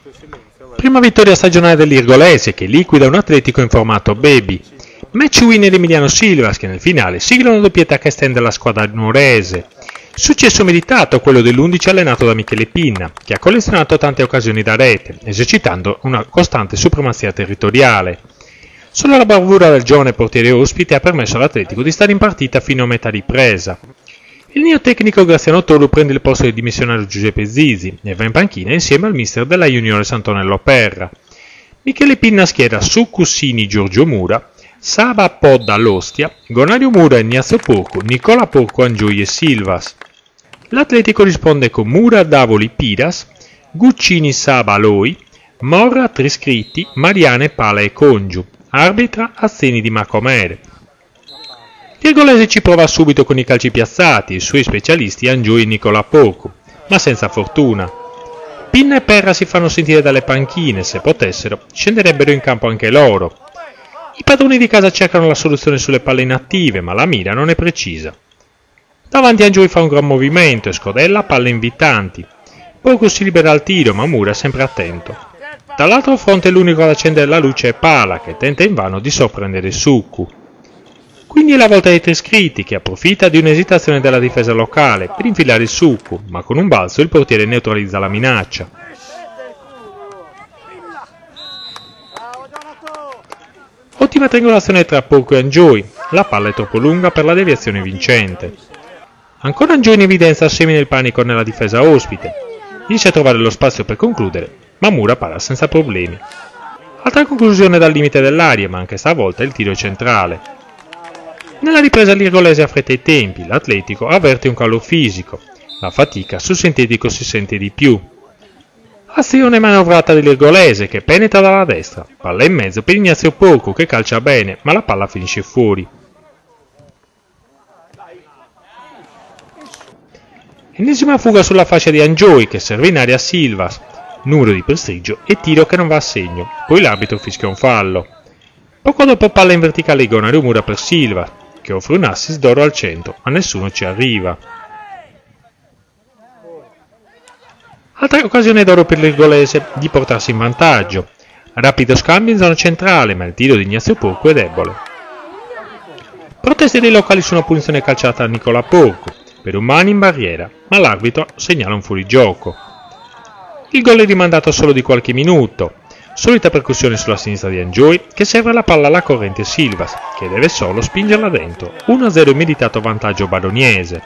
Prima vittoria stagionale dell'Irgolese che liquida un Atletico in formato baby. Match winner Emiliano Silvas che nel finale sigla una doppietta che estende la squadra nuorese. Successo meditato quello dell'11 allenato da Michele Pinna, che ha collezionato tante occasioni da rete, esercitando una costante supremazia territoriale. Solo la bravura del giovane portiere ospite ha permesso all'Atletico di stare in partita fino a metà ripresa. Il neotecnico Graziano Tolu prende il posto del dimissionario Giuseppe Zizi e va in panchina insieme al mister della Juniore Santonello Perra. Michele Pinna schiera su Cussini Giorgio Mura, Saba Podda all'Ostia, Gonario Mura, Ignazio Porco, Nicola Porco, Angioi e Silvas. L'Atletico risponde con Mura, Davoli, Piras, Guccini, Saba, Loi, Morra, Triscritti, Mariane, Pala e Congiu. Arbitra Azzeni di Macomere. L'Irgolese ci prova subito con i calci piazzati, i suoi specialisti Angioi e Nicola Porco, ma senza fortuna. Pinna e Perra si fanno sentire dalle panchine, se potessero, scenderebbero in campo anche loro. I padroni di casa cercano la soluzione sulle palle inattive, ma la mira non è precisa. Davanti Angioi fa un gran movimento e scodella palle invitanti. Porco si libera al tiro, ma Mura è sempre attento. Dall'altro fronte l'unico ad accendere la luce è Pala, che tenta invano di sorprendere Succu. Quindi è la volta dei Triscritti, che approfitta di un'esitazione della difesa locale per infilare il Succu, ma con un balzo il portiere neutralizza la minaccia. Ottima triangolazione tra Porco e Angioi, la palla è troppo lunga per la deviazione vincente. Ancora Angioi in evidenza semina il panico nella difesa ospite, riesce a trovare lo spazio per concludere, ma Mura para senza problemi. Altra conclusione dal limite dell'aria, ma anche stavolta il tiro è centrale. Nella ripresa l'Irgolese affretta i tempi, l'Atletico avverte un calo fisico, la fatica sul sintetico si sente di più. Azione manovrata dell'Irgolese che penetra dalla destra, palla in mezzo per Ignazio Porco che calcia bene, ma la palla finisce fuori. Ennesima fuga sulla fascia di Angioi che serve in aria Silvas, numero di prestigio e tiro che non va a segno, poi l'arbitro fischia un fallo. Poco dopo palla in verticale di Gonario Mura per Silvas, che offre un assist d'oro al centro, ma nessuno ci arriva. Altra occasione d'oro per l'Irgolese di portarsi in vantaggio. Rapido scambio in zona centrale, ma il tiro di Ignazio Porco è debole. Proteste dei locali su una punizione calciata a Nicola Porco, per un mano in barriera, ma l'arbitro segnala un fuorigioco. Il gol è rimandato solo di qualche minuto. Solita percussione sulla sinistra di Angioi, che serve la palla alla corrente Silvas, che deve solo spingerla dentro. 1-0 in meritato vantaggio baroniese.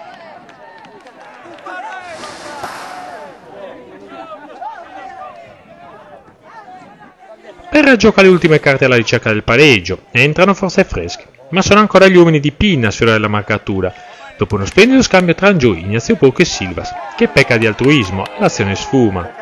Perra gioca le ultime carte alla ricerca del pareggio, entrano forze fresche, ma sono ancora gli uomini di Pinna a sfiorare la marcatura, dopo uno splendido scambio tra Angioi, Ignazio Porco e Silvas, che pecca di altruismo e l'azione sfuma.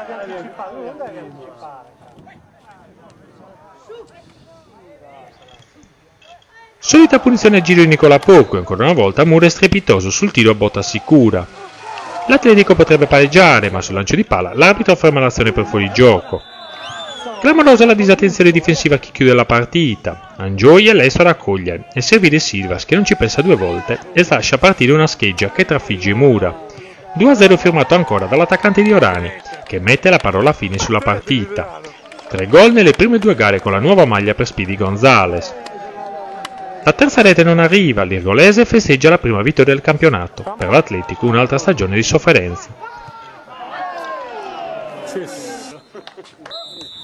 Solita punizione a giro di Nicola Porco e ancora una volta Mura è strepitoso sul tiro a botta sicura. L'Atletico potrebbe pareggiare, ma sul lancio di palla l'arbitro ferma l'azione per fuorigioco. Clamorosa la disattenzione difensiva che chiude la partita. Angioi è lesto a raccogliere e servire Silvas che non ci pensa due volte e lascia partire una scheggia che trafigge Mura. 2-0 firmato ancora dall'attaccante di Orani, che mette la parola fine sulla partita. 3 gol nelle prime 2 gare con la nuova maglia per Speedy Gonzales. La terza rete non arriva, l'Irgolese festeggia la prima vittoria del campionato, per l'Atletico un'altra stagione di sofferenza.